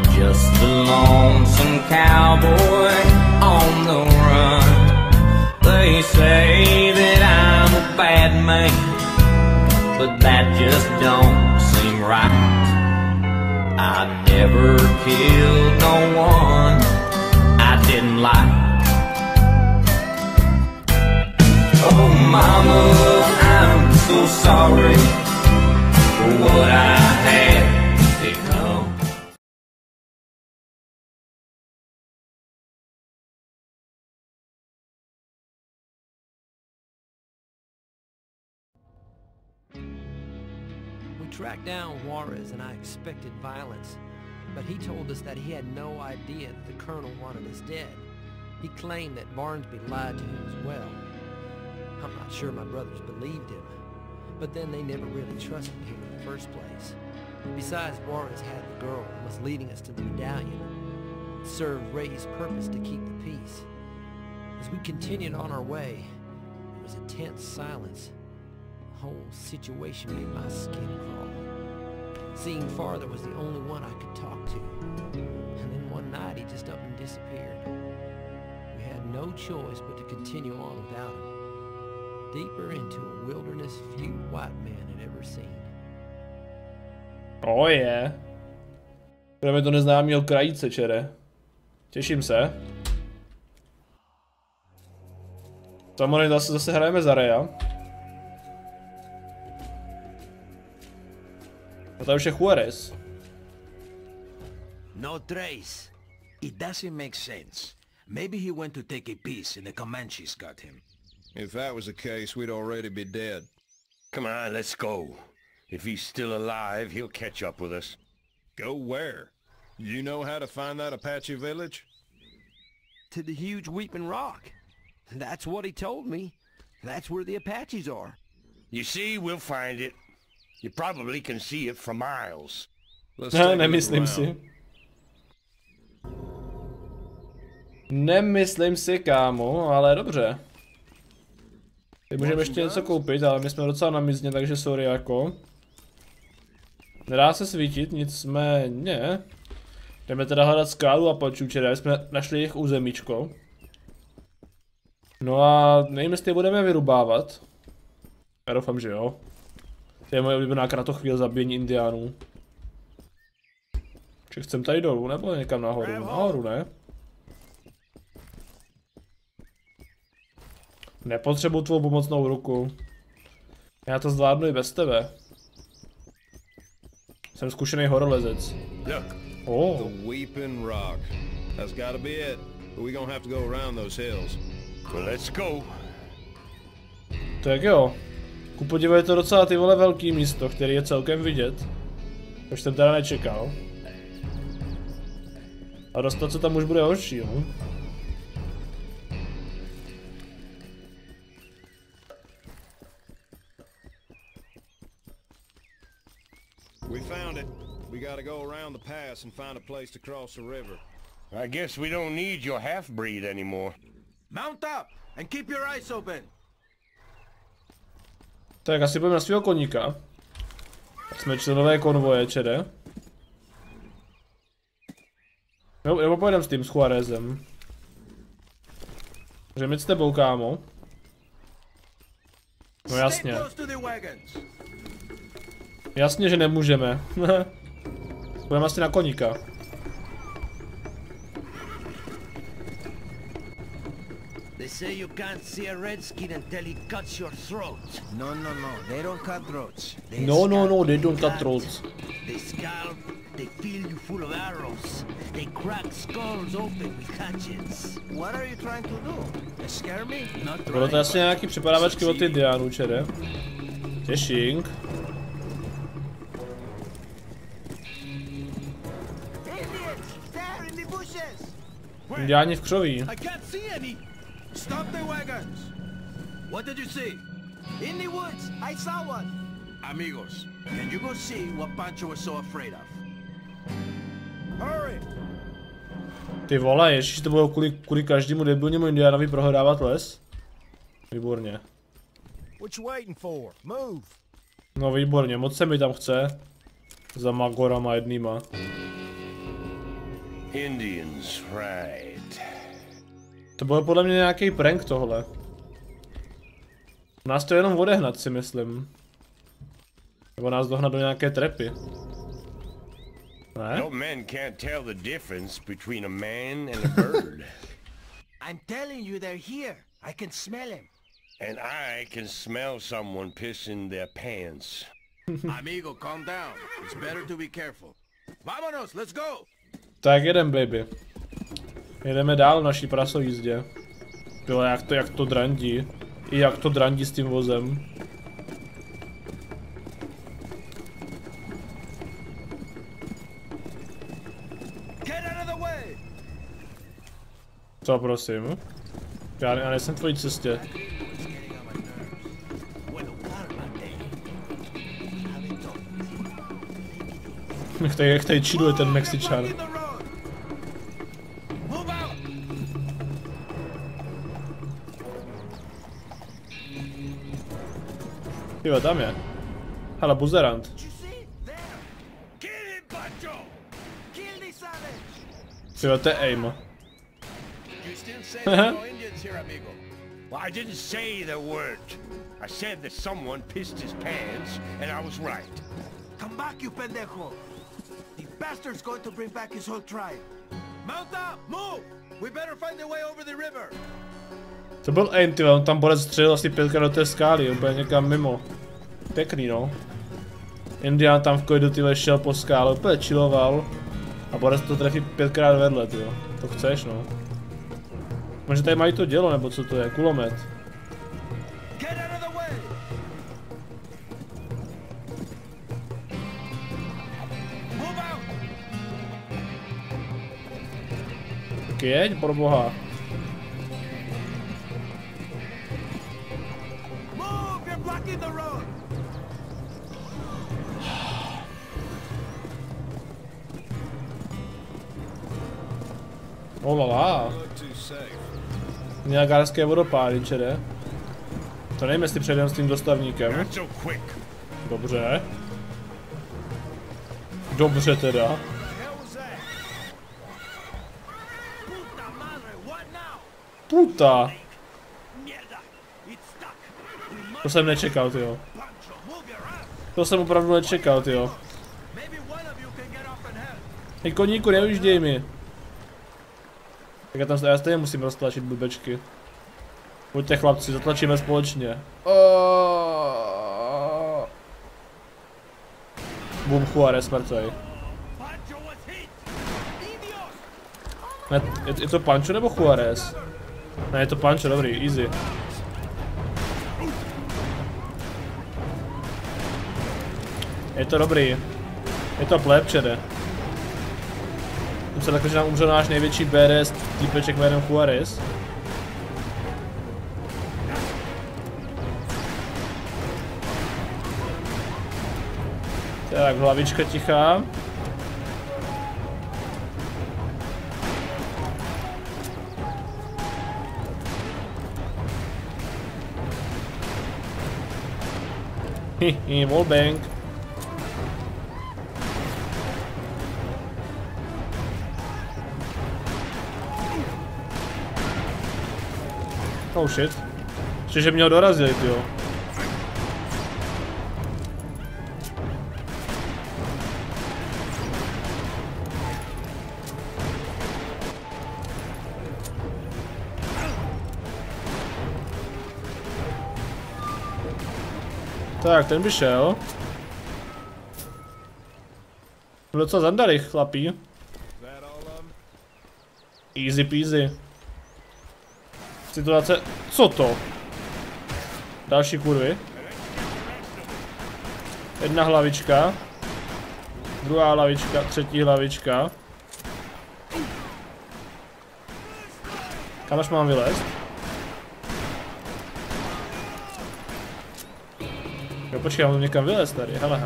I'm just a lonesome cowboy on the run. They say that I'm a bad man, but that just don't seem right. I never killed no one I didn't like. Oh mama, I'm so sorry for what I had become. We tracked down Juarez and I expected violence, but he told us that he had no idea that the colonel wanted us dead. He claimed that Barnsby lied to him as well. I'm not sure my brothers believed him, but then they never really trusted him in the first place. Besides, Juarez had the girl and was leading us to the medallion. It served Ray's purpose to keep the peace. As we continued on our way, there was a tense silence. The whole situation made my skin crawl. Seeing Father was the only one I could talk to. And then one night he just up and disappeared. We had no choice but to continue on without him. Deeper into a wilderness few white men had ever seen. Oh je. Jdeme do neznámého krajíce, čere. Těším se. Samozřejmě zase hrajeme za Raya. A tady už je Juarez. No trace. It doesn't make sense. Maybe he went to take a piece and the Comanches got him. If that was the case, we'd already be dead. Come on, let's go. If he's still alive, he'll catch up with us. Go where? You know how to find that Apache village? To the huge Weeping Rock. That's what he told me. That's where the Apaches are. You see, we'll find it. You probably can see it from miles. Let's take a look Nemyslím si. around. Nemyslím si, kámo, ale dobře. Teď můžeme ještě něco koupit, ale my jsme docela na mizně, takže sorry jako. Nedá se svítit, nicméně. Jdeme teda hledat skálu a počučeré, jsme našli jejich územíčko. No a nevím, jestli je budeme vyrubávat. Já doufám, že jo. To je moje oblíbená kratochvíl zabíjení indiánů. Či chcem tady dolů, nebo někam nahoru? Nahoru, ne? Nepotřebuji tvou pomocnou ruku. Já to zvládnu i bez tebe. Jsem zkušený horolezec. Oh. The Weeping Rock. That's gotta be it. But we're gonna have to go around those hills. Well, let's go. Tak jo. Ku podivu je to docela ty vole velký místo, který je celkem vidět. Už jsem teda nečekal. A dostat se tam už bude horší, jo? We found it. We gotta go around the pass and find a place to cross the river. I guess we don't need your half-breed anymore. Mount up and keep your eyes open. Tak asi půjdeme na svého koníka. Jsme členové konvoje, čede. Nebo pojedeme s tím, s Juarezem. Můžeme jít s tebou, kámo. No jasně. Jasně, že nemůžeme. Půjdeme asi na koníka. They say you can't see a redskin until he cuts your throat. No, no, no. They don't cut throats. No, they don't cut throats. They scalp. They fill you full of arrows. They crack skulls open with hatchets. What are you trying to do? Scare me? Not Bylo to asi nějaký připadávačky od indiánů, čede. Těšink. Indiáni v křoví. I can't see any. Stop the wagons. What did you see? In the woods. I saw one. Amigos, can you go see what Pancho was so afraid of? Hurry. Ty vole, ježiš, to bylo kvůli každému debilnímu indiánovi prohrávat les? Výborně. What you waiting for? Move. No výborně, moc se mi tam chce. Za magorama jednýma. Indians, right. To byl podle mě nějaký prank tohle. Nás to jenom odehnat, si myslím. Nebo nás dohnat do nějaké trepy. Ne? No men can't tell the difference between a man and a bird. I'm telling you, they're here. I can smell him. And I can smell someone pissing their pants. Amigo, calm down. It's better to be careful. Vámonos, let's go! Tak jedem, baby. Jedeme dál v naší prasojízdě. Bylo, jak to drandí. I jak to drandí s tím vozem. Co, prosím? Já nejsem v tvojí cestě. Jak tady čiluje ten Mexičan. Tyjo, tam je. Hele, buzerant. Tyjo, to je aim. Well, I didn't say the word. I said that someone pissed his pants, and I was right. Come back, you pendejo! The bastard's going to bring back his whole tribe. Mount up! Move! We better find a way over the river. To byl aim, tyjo, on tam borec střelil asi 5krát do té skály, úplně někam mimo. Pěkný, no. Indián tam v klidu, tyhle, šel po skále, úplně chilloval. A borec to trefí 5krát vedle, tyjo. To chceš, no. Možná tady mají to dělo, nebo co to je? Kulomet. Tak jeď, pro boha. Olala. Niagarské vodopády, čede. To nevím, jestli přejdeme s tím dostavníkem. Dobře. Dobře teda. Puta. To jsem nečekal, tyjo. To jsem opravdu nečekal, tyjo. Hej koníku, neujížděj mi. Tak já stejně musím roztlačit blbečky. Pojďte chlapci, zatlačíme společně. Boom, Juarez mrtvej. Ne, je to Pancho nebo Juarez? Ne, je to Pancho, dobrý, easy. Je to dobrý. Je to pleb, čede. Jsem takhle, že nám umřel náš největší BDS týpeček jménem Juarez. Tak, hlavička tichá. Wallbang. Oh shit. Ještě, že mě ho dorazili, tyjo. Tak, ten by šel. Byl docela zandalý, chlapí. Easy peasy. Situace... Co to? Další kurvy. Jedna hlavička. Druhá hlavička, třetí hlavička. Kam až mám vylézt? Jo, počkej, mám někam vylézt tady. Hele.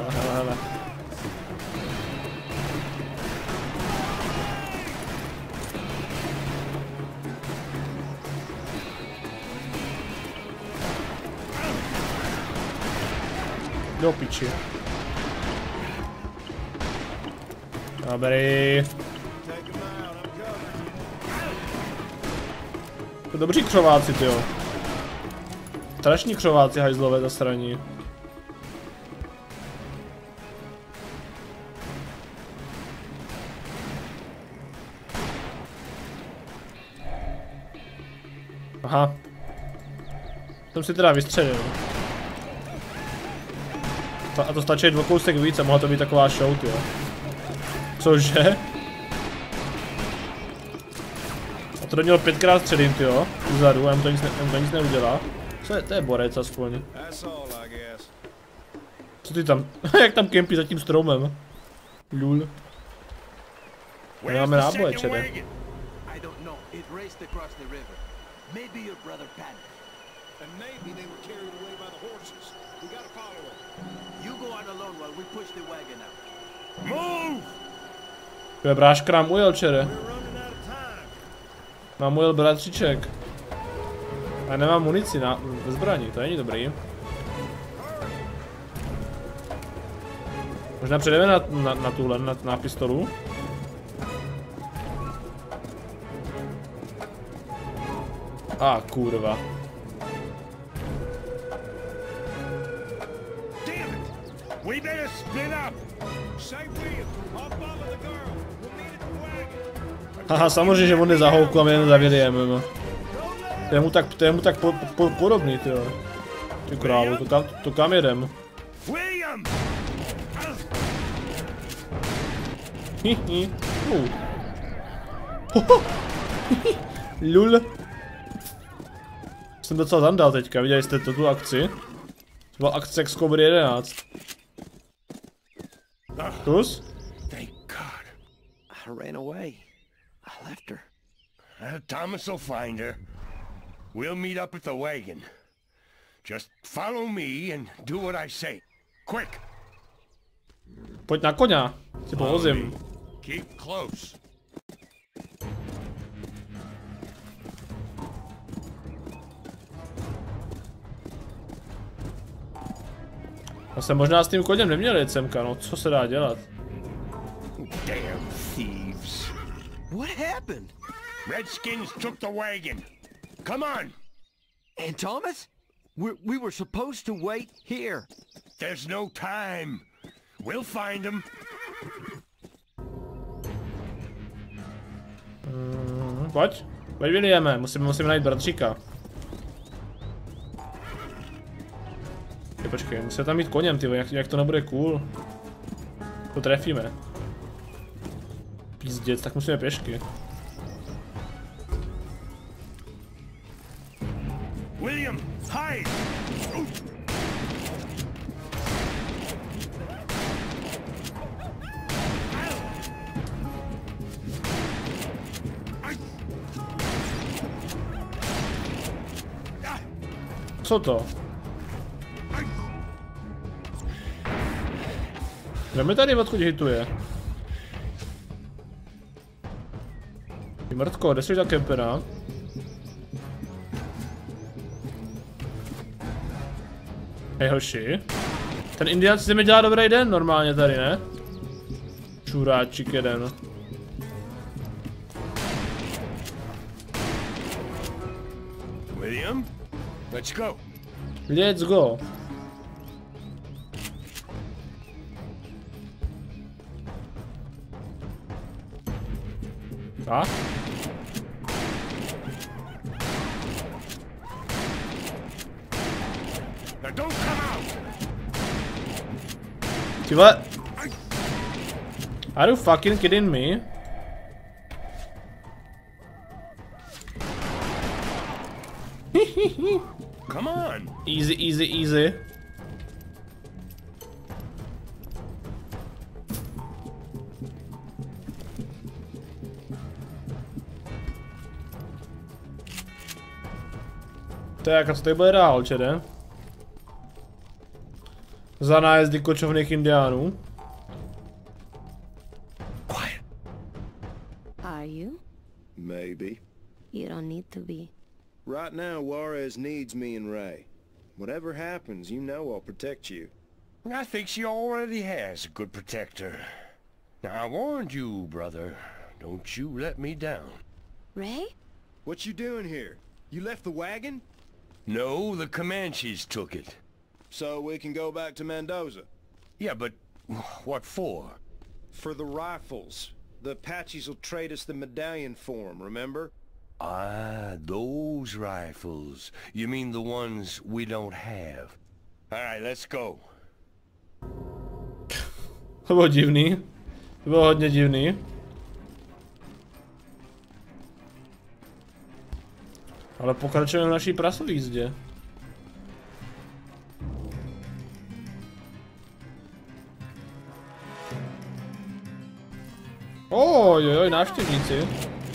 Do piči. Dobrý. To dobří křováci, tyjo. Strašní křováci hajzlové zasraní. Aha. Jsem si teda vystřelil. A to stačí dvokousek víc a mohla to být taková show, jo. Cože? A to do něho 5krát střelím, jo. Vzadu, a jim to nic neudělá. Co je? To je borec aspoň. Co ty tam? Jak tam kempí za tím stromem? Lul. Nemáme náboje, čede. Maybe your brother panicked. And maybe they were carried away by the horses. We gotta follow them. You go on alone while we push the wagon out. Move! To je bráška nám ujel, čere. We're running out of time. Nám ujel bratříček. A nemám munici na zbraní, to není dobrý. Možná přejdeme na tuhle, na pistolu. A kurva. Damn it! We better split up! Say William, I'll follow the girl. We'll meet at the wagon. Haha, samozřejmě, že on jde za holku a my jen za William. To je mu tak podobný, tyjo. Ty krávu, to kam jedem? William! Hihi. Lul. Jsem docela zandal teďka, viděli jste tu akci? To byla akce jak z Cobra 11. Kus? Thank God. I ran away. I left her. Thomas will find her. We'll meet up at the wagon. Just follow me and do what I say. Quick! Pojď na koně, si povozím. Keep close. Já jsem možná s tím koněm neměl jet semka, no co se dá dělat? Damn thieves. What happened? Redskins took the wagon. Come on! And Thomas? We were supposed to wait here. There's no time. We'll find them. Pojď Williame, musíme najít bratříka. Počkej, musíme tam mít koněm, ty, jak to nebude cool. To trefíme. Pízděc, tak musíme pěšky. William, hide! Co to? Kdo mi tady odkud hituje? Ty mrtko, kde jsi za kempera? Hej hoši. Ten Indián si mi dělá dobrý den normálně tady, ne? Čuráčik jeden. William, let's go. Let's go. A? Now don't come out. Ty vole. Are you fucking kidding me? Come on. Easy, easy, easy. Tak a co tady bude dál, čede? Za nájezdy kočovných indiánů. Quiet. Are you? Maybe. You don't need to be. Right now, Juarez needs me and Ray. Whatever happens, you know I'll protect you. I think she already has a good protector. Now, I warned you, brother. Don't you let me down. Ray? What you doing here? You left the wagon? No, the Comanches took it. So we can go back to Mendoza. Yeah, but what for? For the rifles. The Apaches will trade us the medallion for 'em, remember? Ah, those rifles. You mean the ones we don't have? Alright, let's go. To bylo divný. To bylo hodně divný. Ale pokračujeme v naší prasové jízdě. Ojojoj, návštěvníci.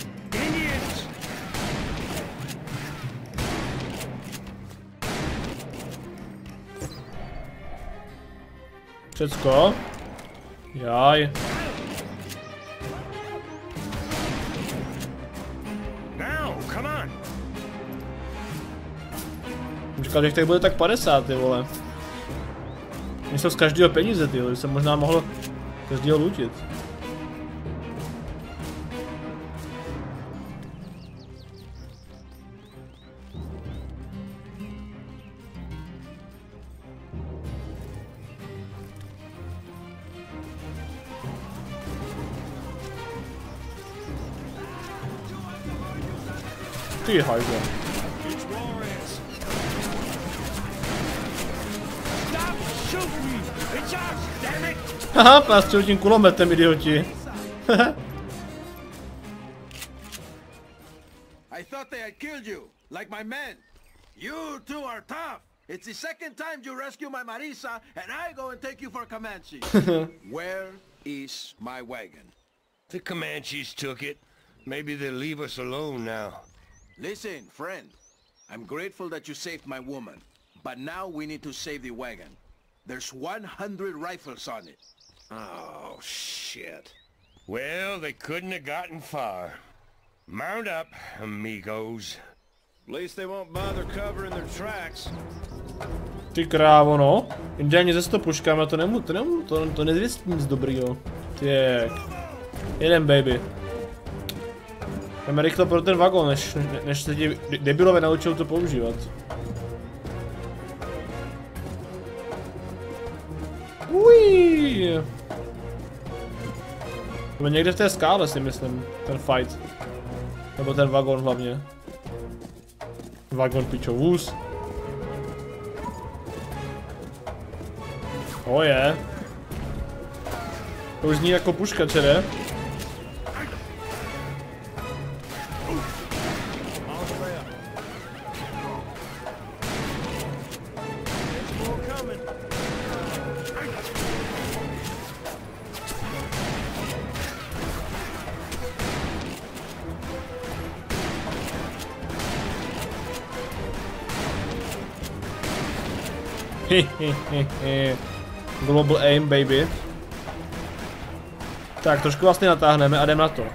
Všecko. Jaj. Říkal, že těch bude tak 50, ty vole. Mě jsou z každého peníze, ty vole, jsem možná mohl každého lutit. Ty hajzo. Haha, plástřil tím kulometem, idioti. I thought they had killed you, like my men. You two are tough. It's the second time you rescue my Marisa, and I go and take you for Comanche. Where is my wagon? The Comanches took it. Maybe they'll leave us alone now. Listen, friend. I'm grateful that you saved my woman, but now we need to save the wagon. There's 100 rifles on it. Oh, shit. Well, they couldn't have gotten far. Mount up, amigos. At least they won't bother covering their tracks. Ty krávo, no. Indiáni ze 100 puškama, to nezvěstí nic dobrýho. Tak. Jeden baby. Jdeme rychle pro ten vagon, než se ti debilové naučil to používat. Uiii. To je někde v té skále, si myslím, ten fight. Nebo ten vagon hlavně. Vagon pičo, vůz. Je. To už zní jako puška, čere? Global aim, baby. Tak, trošku vlastně natáhneme a jdem na to.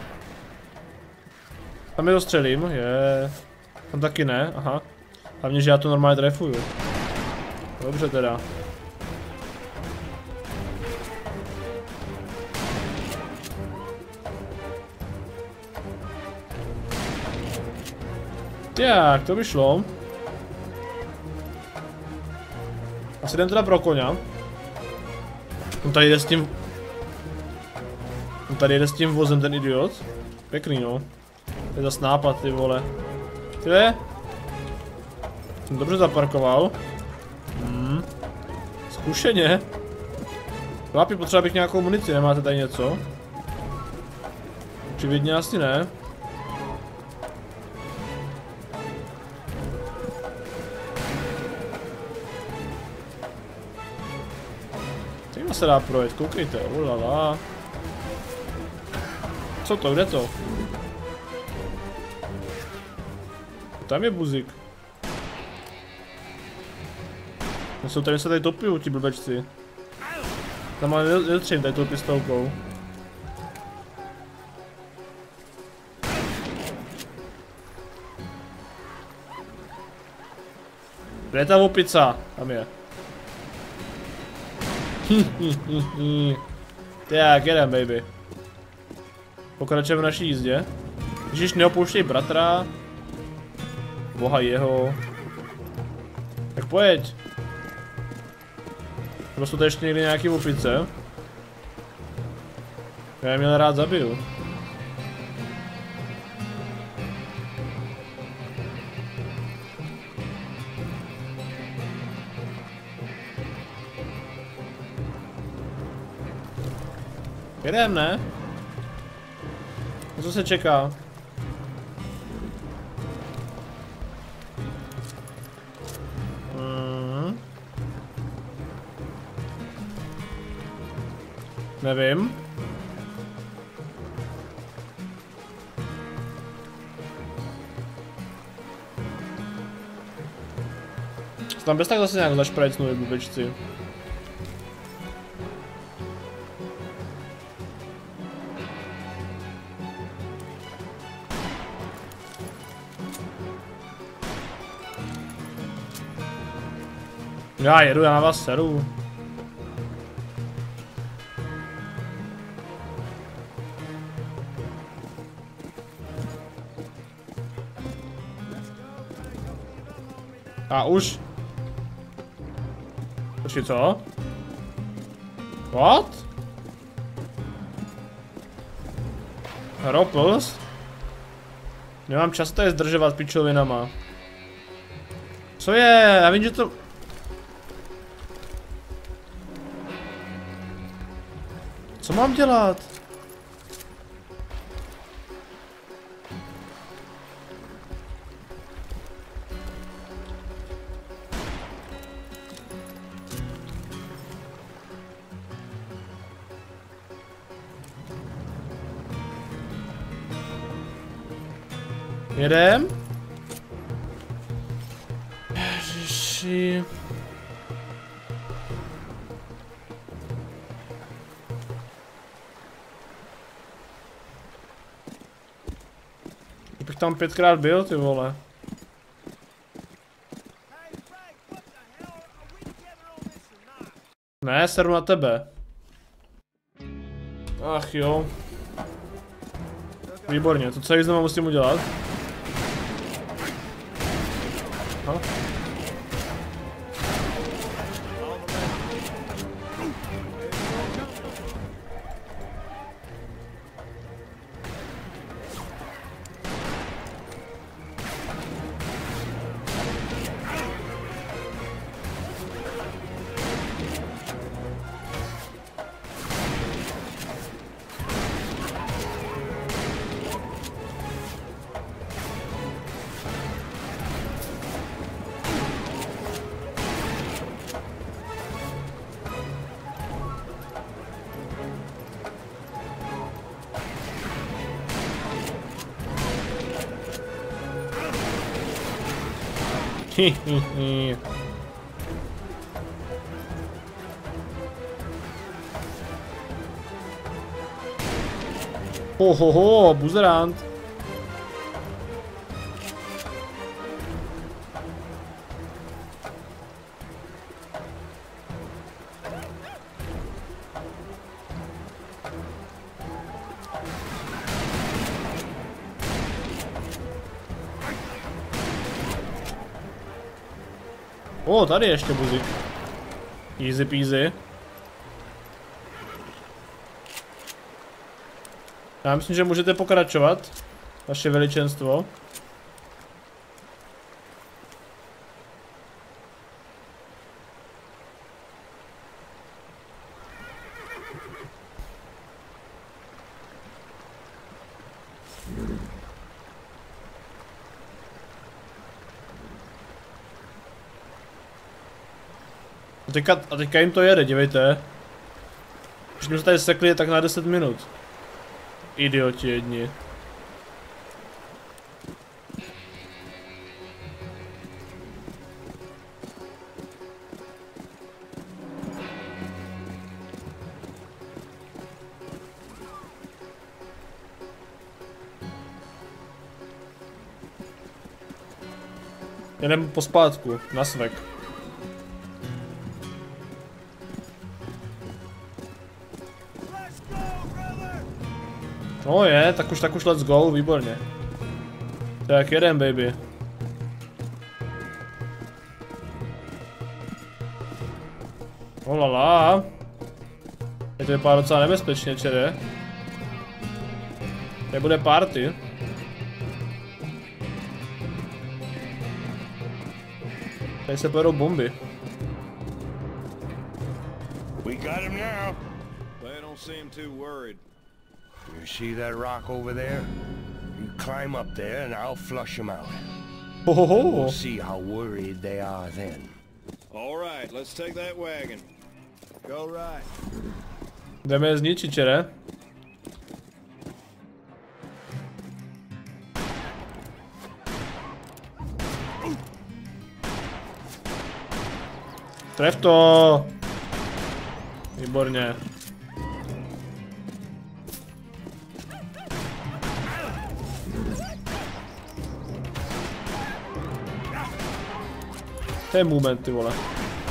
Tam je dostřelím, je. Tam taky ne, aha. Hlavně, že já to normálně trefuju. Dobře teda. Tak, to by šlo. Asi jdem teda pro koňa. On tady jde s tím... On tady jde s tím vozem, ten idiot. Pěkný, no. To je zas nápad, ty vole. Tyhle? Jsem dobře zaparkoval. Zkušeně. Chlapi, potřeba bych nějakou munici, nemáte tady něco? Očividně asi ne. Týma se dá projet, koukejte, ulala. Co to, kde to? Tam je buzik. Jsou tady se tady topijou, ti blbečci. Tam ale nedotřím tady tou pistolkou. Kde je ta opica? Tam je. Tak, jedem, baby. Pokračujeme v naší jízdě. Ježiš, neopouštěj bratra. boha jeho. Tak pojď. Prostě to ještě někdy nějaký opice. Já je měl rád zabiju. Jedem, ne? Co se čeká? Nevím. Tam bez tak zase nějak zašprajcnuli blbečci. Já jedu, já na vás seru. A už. Počkej, co? What? Ropls? Nemám čas tady zdržovat pičovinama. Co je? Já vím, že to... Co mám dělat? Jedem? Ježiši. Bych tam 5krát byl, ty vole. Ne, seru na tebe. Ach jo. Výborně, to celý znovu musím udělat. Aha. Ohoho, buzerant. O, tady ještě buzik. Easy peasy. Já myslím, že můžete pokračovat. Vaše veličenstvo. A teďka jim to jede, dívejte. Už jsme se tady sekli tak na 10 minut. Idioti jedni. Jedem pospátku, na svek. No je, tak už let's go, výborně. Tak jedem, baby. Olala. Teď to vypadá docela nebezpečně, čere. Tady bude party. Tady se pojedou bomby. We got him now. They don't seem too worried. You see that rock over there? You climb up there and I'll flush them out. Hohoho. We'll see how worried they are then. All right, let's take that wagon. Go right. Jdeme je zničit, čere. Tref to! Výborně. To je moment, ty vole.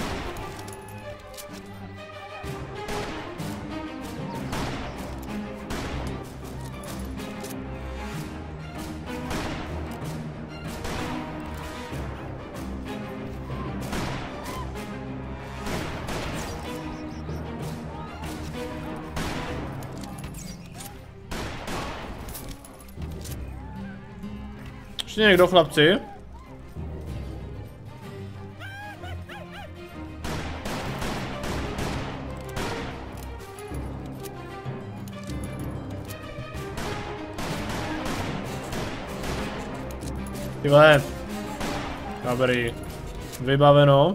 Ještě někdo, chlapci? Tyhle. Dobrý. Vybaveno.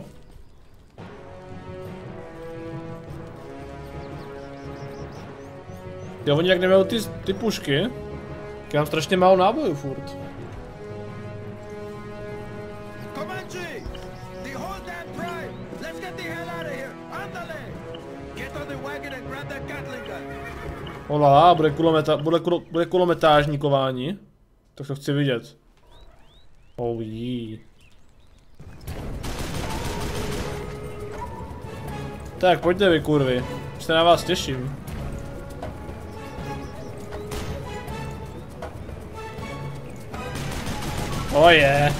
Jo, oni jak nemají ty pušky. Já mám strašně málo nábojů furt. Comanche! The whole damn tribe! Let's get the hell out of here! Andale! Get on the wagon and grab that Gatling gun! Olá, bude kulometážníkování. Tak to chci vidět. Oh yeah. Tak pojďte vy kurvy, už se na vás těším. Oh yeah.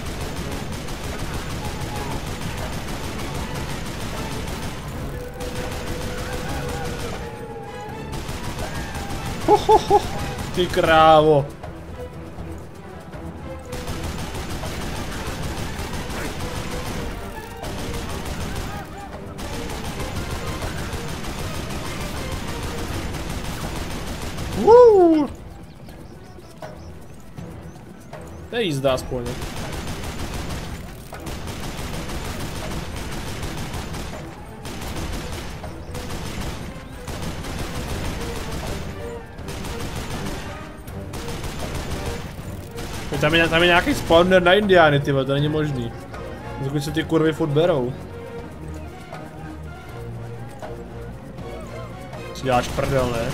Hohoho, ty krávo. To je jízda aspoň. Tam je nějaký spawner na indiány, tyhle, to není možný. Dokud se ty kurvy furt berou. Si děláš prdel, ne?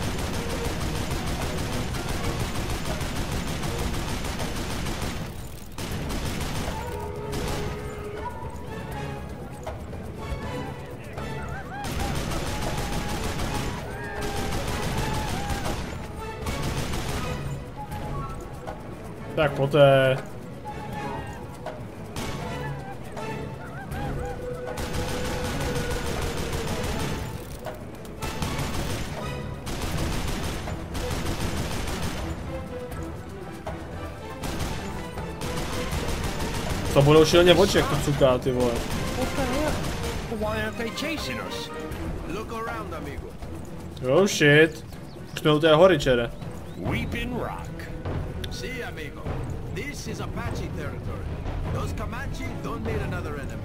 Tak poté. To budou šíleně oček, to cuká, ty vole. What the hell? Why aren't they chasing us? Look around, amigo. Oh shit. Už jsme u té hory, čere. Weeping Rock. See, amigo. This is Apache territory. Those Comanche don't need another enemy.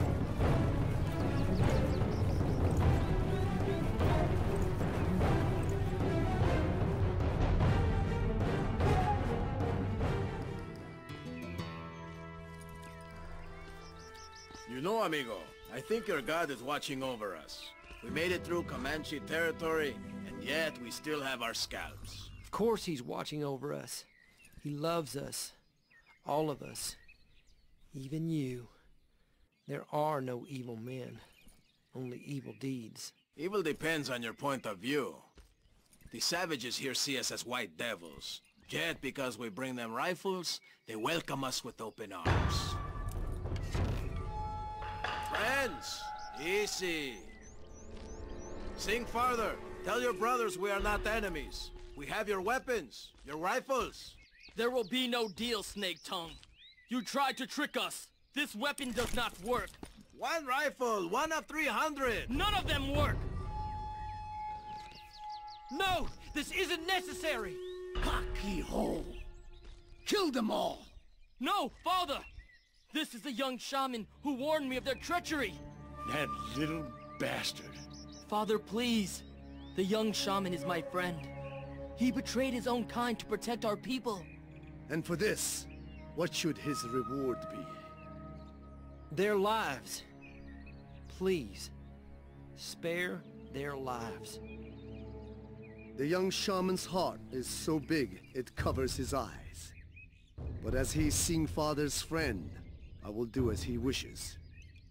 You know, amigo, I think your God is watching over us. We made it through Comanche territory, and yet we still have our scalps. Of course he's watching over us. He loves us. All of us. Even you. There are no evil men. Only evil deeds. Evil depends on your point of view. The savages here see us as white devils. Yet because we bring them rifles, they welcome us with open arms. Friends, easy. Sing farther. Tell your brothers we are not enemies. We have your weapons, your rifles. There will be no deal, Snake Tongue. You tried to trick us. This weapon does not work. One rifle, one of 300. None of them work! No! This isn't necessary! Cocky hole! Kill them all! No, Father! This is the young shaman who warned me of their treachery! That little bastard. Father, please. The young shaman is my friend. He betrayed his own kind to protect our people. And for this, what should his reward be? Their lives. Please, spare their lives. The young shaman's heart is so big it covers his eyes. But as he's Sing Father's friend, I will do as he wishes.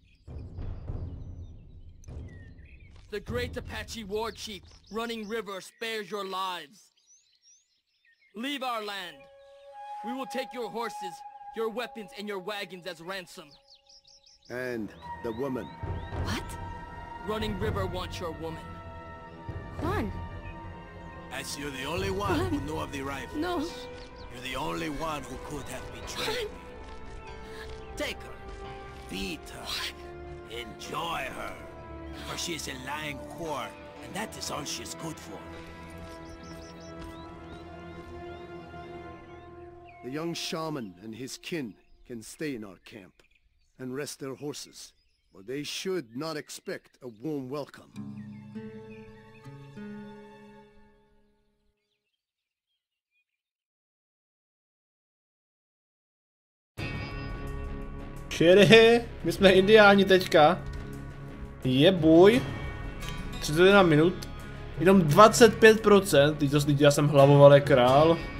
The great Apache war chief, Running River, spares your lives. Leave our land. We will take your horses, your weapons, and your wagons as ransom. And the woman. What? Running River wants your woman. Juan. As you're the only one who knew of the rifles. No. You're the only one who could have betrayed me. Take her. Feed her. Enjoy her. For she is a lying whore, and that is all she is good for. The young shaman and his kin can stay in our camp and rest their horses, but they should not expect a warm welcome. Čiri, my jsme indiáni teďka. Je boj. 31 minut. Jenom 25%, teď já jsem hlavoval jak král.